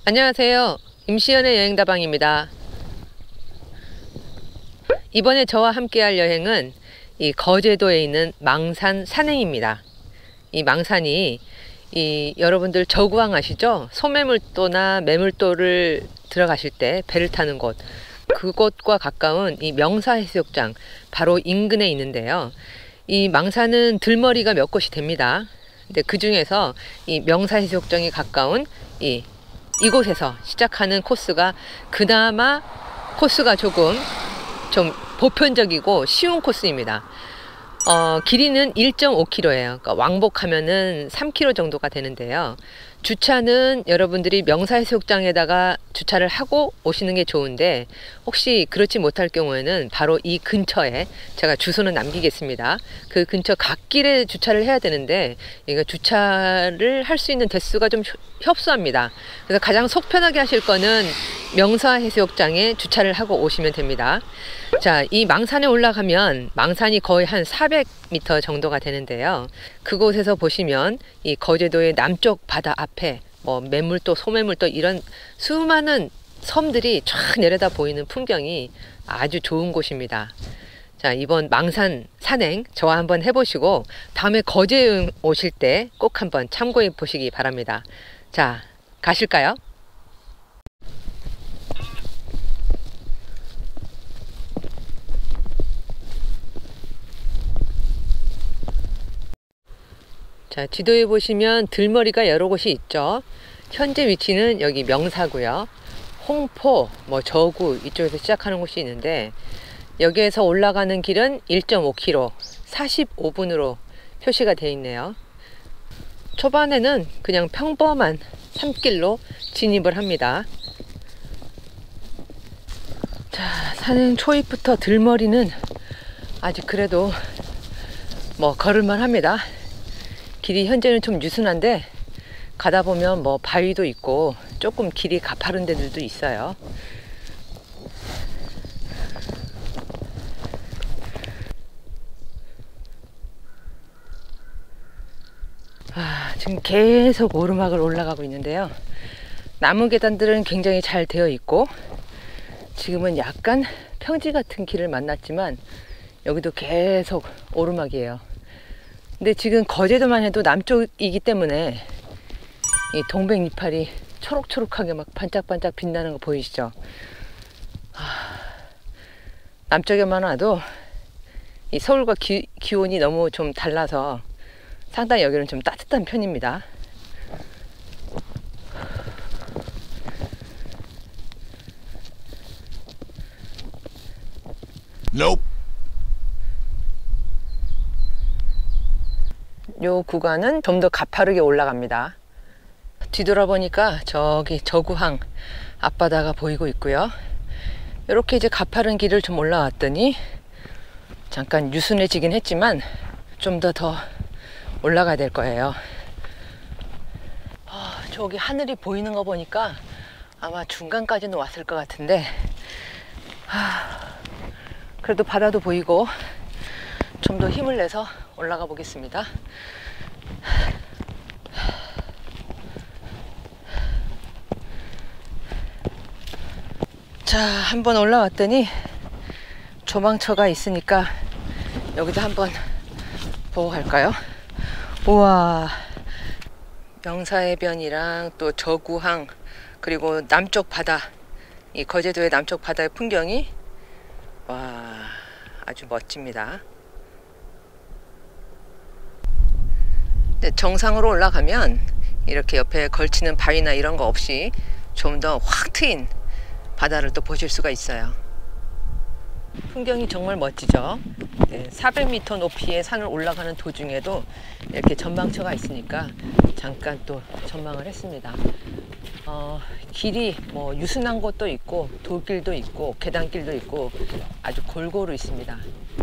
안녕하세요. 임시연의 여행다방입니다. 이번에 저와 함께 할 여행은 이 거제도에 있는 망산 산행입니다. 이 망산이 여러분들 저구항 아시죠? 소매물도나 매물도를 들어가실 때 배를 타는 곳, 그곳과 가까운 이 명사해수욕장 바로 인근에 있는데요. 이 망산은 들머리가 몇 곳이 됩니다. 근데 그 중에서 이 명사해수욕장이 가까운 이곳에서 시작하는 코스가 그나마 코스가 조금 좀 보편적이고 쉬운 코스입니다. 길이는 1.5km예요. 그러니까 왕복하면은 3km 정도가 되는데요. 주차는 여러분들이 명사해수욕장에다가 주차를 하고 오시는 게 좋은데, 혹시 그렇지 못할 경우에는 바로 이 근처에 제가 주소는 남기겠습니다. 그 근처 갓길에 주차를 해야 되는데, 이거 주차를 할 수 있는 대수가 좀 협소합니다. 그래서 가장 속 편하게 하실 거는 명사해수욕장에 주차를 하고 오시면 됩니다. 자, 이 망산에 올라가면 망산이 거의 한 400m 정도가 되는데요. 그곳에서 보시면 이 거제도의 남쪽 바다 앞에 뭐 매물도, 소매물도 이런 수많은 섬들이 쫙 내려다 보이는 풍경이 아주 좋은 곳입니다. 자, 이번 망산 산행 저와 한번 해보시고 다음에 거제에 오실 때 꼭 한번 참고해 보시기 바랍니다. 자, 가실까요? 자, 지도에 보시면 들머리가 여러 곳이 있죠. 현재 위치는 여기 명사고요. 홍포, 저구 이쪽에서 시작하는 곳이 있는데, 여기에서 올라가는 길은 1.5km 45분으로 표시가 되어 있네요. 초반에는 그냥 평범한 산길로 진입을 합니다. 자, 산행 초입부터 들머리는 아직 그래도 걸을만 합니다. 길이 현재는 좀 유순한데 가다 보면 바위도 있고 조금 길이 가파른 데들도 있어요. 지금 계속 오르막을 올라가고 있는데요. 나무 계단들은 굉장히 잘 되어 있고, 지금은 약간 평지 같은 길을 만났지만 여기도 계속 오르막이에요. 근데 지금 거제도만 해도 남쪽이기 때문에 이 동백이파리 초록초록하게 막 반짝반짝 빛나는 거 보이시죠? 남쪽에만 와도 이 서울과 기온이 너무 좀 달라서 상당히 여기는 좀 따뜻한 편입니다. Nope. 요 구간은 좀 더 가파르게 올라갑니다. 뒤돌아보니까 저기 저구항 앞바다가 보이고 있고요. 이렇게 이제 가파른 길을 좀 올라왔더니 잠깐 유순해지긴 했지만 좀 더 올라가야 될 거예요. 저기 하늘이 보이는 거 보니까 아마 중간까지는 왔을 것 같은데, 그래도 바다도 보이고 좀 더 힘을 내서 올라가 보겠습니다. 자, 한번 올라왔더니 조망처가 있으니까 여기도 한번 보고 갈까요? 우와, 명사해변이랑 또 저구항, 그리고 남쪽 바다, 이 거제도의 남쪽 바다의 풍경이 아주 멋집니다. 정상으로 올라가면 이렇게 옆에 걸치는 바위나 이런 거 없이 좀 더 확 트인 바다를 또 보실 수가 있어요. 풍경이 정말 멋지죠. 400m 높이의 산을 올라가는 도중에도 이렇게 전망처가 있으니까 잠깐 또 전망을 했습니다. 길이 유순한 곳도 있고 돌길도 있고 계단길도 있고 아주 골고루 있습니다.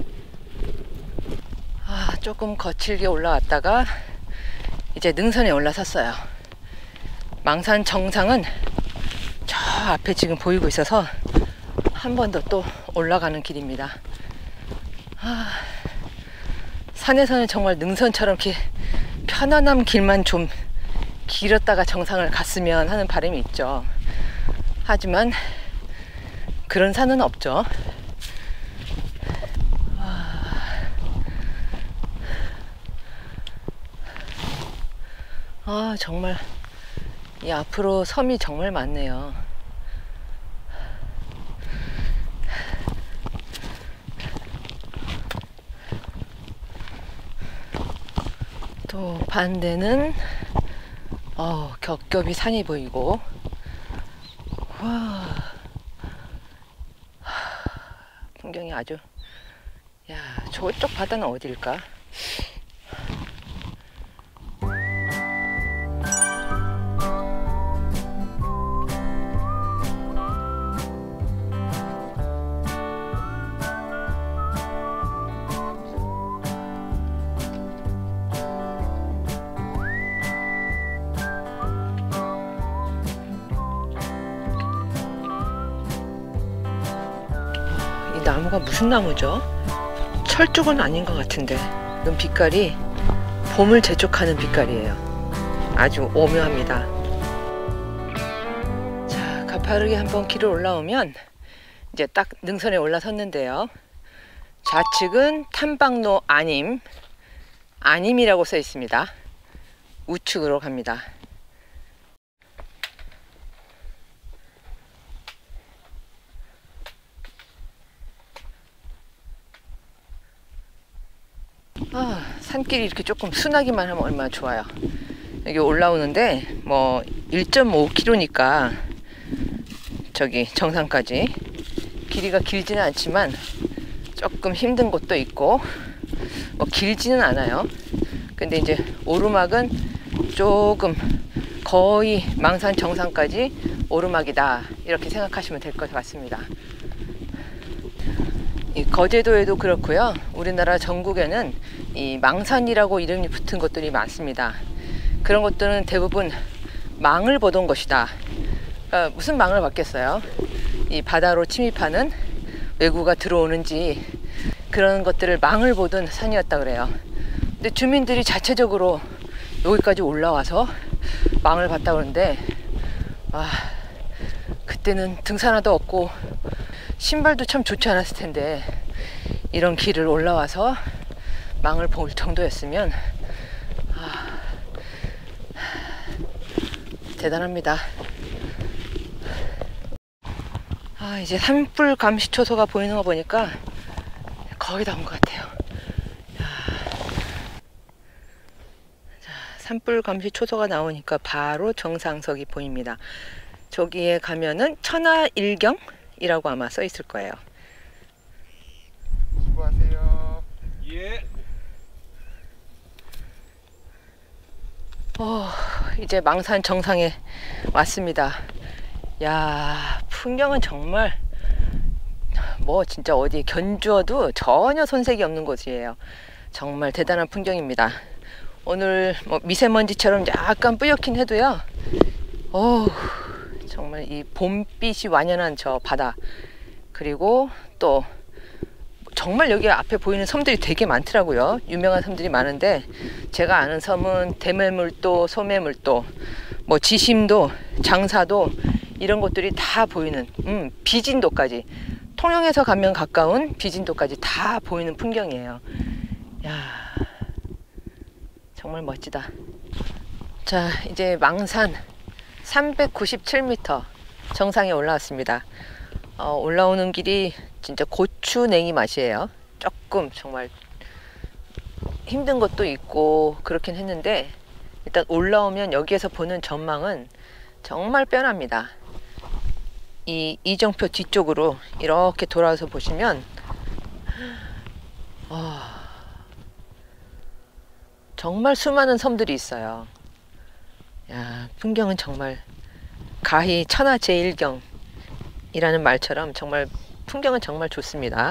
조금 거칠게 올라왔다가 이제 능선에 올라섰어요. 망산 정상은 저 앞에 지금 보이고 있어서 한 번 더 또 올라가는 길입니다. 산에서는 정말 능선처럼 이렇게 편안한 길만 좀 길었다가 정상을 갔으면 하는 바람이 있죠. 하지만 그런 산은 없죠. 정말 이 앞으로 섬이 정말 많네요. 또 반대는 겹겹이 산이 보이고, 와, 풍경이 아주, 야, 저쪽 바다는 어딜까? 이 나무가 무슨 나무죠? 철쭉은 아닌 것 같은데, 이건 빛깔이 봄을 재촉하는 빛깔이에요. 아주 오묘합니다. 자, 가파르게 한번 길을 올라오면 이제 딱 능선에 올라섰는데요. 좌측은 탐방로 안임이라고 써 있습니다. 우측으로 갑니다. 산길이 이렇게 조금 순하기만 하면 얼마나 좋아요. 여기 올라오는데 뭐 1.5km니까 저기 정상까지 길이가 길지는 않지만 조금 힘든 곳도 있고, 뭐 길지는 않아요. 근데 이제 오르막은 조금 거의 망산 정상까지 오르막이다, 이렇게 생각하시면 될 것 같습니다. 이 거제도에도 그렇고요. 우리나라 전국에는 이 망산이라고 이름이 붙은 곳들이 많습니다. 그런 것들은 대부분 망을 보던 것이다. 그러니까 무슨 망을 봤겠어요? 이 바다로 침입하는 외구가 들어오는지 그런 것들을 망을 보던 산이었다 그래요. 근데 주민들이 자체적으로 여기까지 올라와서 망을 봤다 그러는데, 그때는 등산화도 없고 신발도 참 좋지 않았을 텐데 이런 길을 올라와서 망을 볼 정도였으면 대단합니다. 이제 산불 감시 초소가 보이는 거 보니까 거의 다 온 것 같아요. 자, 산불 감시 초소가 나오니까 바로 정상석이 보입니다. 저기에 가면은 천하일경이라고 아마 써 있을 거예요. 수고하세요. 예. 이제 망산 정상에 왔습니다. 야, 풍경은 정말 뭐 진짜 어디 견주어도 전혀 손색이 없는 곳이에요. 정말 대단한 풍경입니다. 오늘 뭐 미세먼지처럼 약간 뿌옇긴 해도요, 정말 이 봄빛이 완연한 저 바다, 그리고 또 정말 여기 앞에 보이는 섬들이 되게 많더라고요. 유명한 섬들이 많은데 제가 아는 섬은 대매물도, 소매물도, 뭐 지심도, 장사도, 이런 곳들이 다 보이는, 비진도까지, 통영에서 가면 가까운 비진도까지 다 보이는 풍경이에요. 야, 정말 멋지다. 자, 이제 망산 397m 정상에 올라왔습니다. 올라오는 길이 진짜 고추냉이 맛이에요. 조금 정말 힘든 것도 있고 그렇긴 했는데, 일단 올라오면 여기에서 보는 전망은 정말 편합니다. 이 이정표 뒤쪽으로 이렇게 돌아서 보시면 정말 수많은 섬들이 있어요. 야, 풍경은 정말 가히 천하제일경이라는 말처럼 정말 풍경은 정말 좋습니다.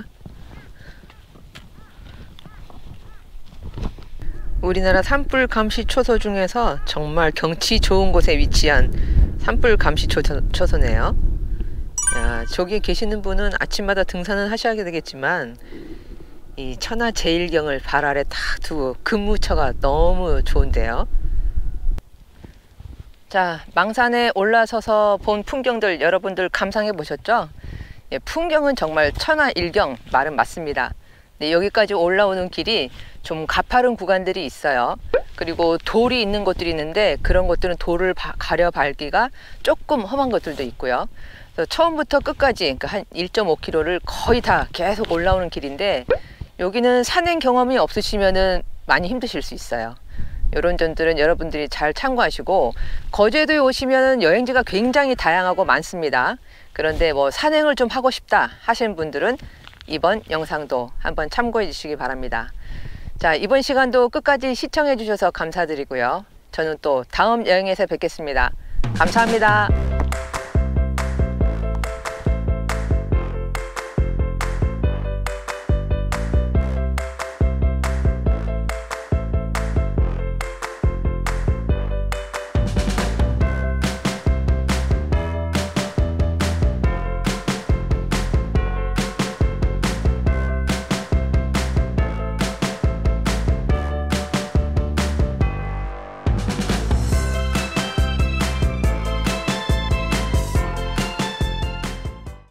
우리나라 산불 감시 초소 중에서 정말 경치 좋은 곳에 위치한 산불 감시 초소네요. 야, 저기 계시는 분은 아침마다 등산은 하셔야 되겠지만 이 천하제일경을 발 아래 딱 두고 근무처가 너무 좋은데요. 자, 망산에 올라서서 본 풍경들 여러분들 감상해 보셨죠? 예, 풍경은 정말 천하일경 말은 맞습니다. 네, 여기까지 올라오는 길이 좀 가파른 구간들이 있어요. 그리고 돌이 있는 곳들이 있는데 그런 것들은 돌을 가려 밟기가 조금 험한 것들도 있고요. 그래서 처음부터 끝까지 그러니까 한 1.5km를 거의 다 계속 올라오는 길인데 여기는 산행 경험이 없으시면은 많이 힘드실 수 있어요. 이런 점들은 여러분들이 잘 참고하시고, 거제도에 오시면 여행지가 굉장히 다양하고 많습니다. 그런데 뭐 산행을 좀 하고 싶다 하시는 분들은 이번 영상도 한번 참고해 주시기 바랍니다. 자, 이번 시간도 끝까지 시청해 주셔서 감사드리고요. 저는 또 다음 여행에서 뵙겠습니다. 감사합니다.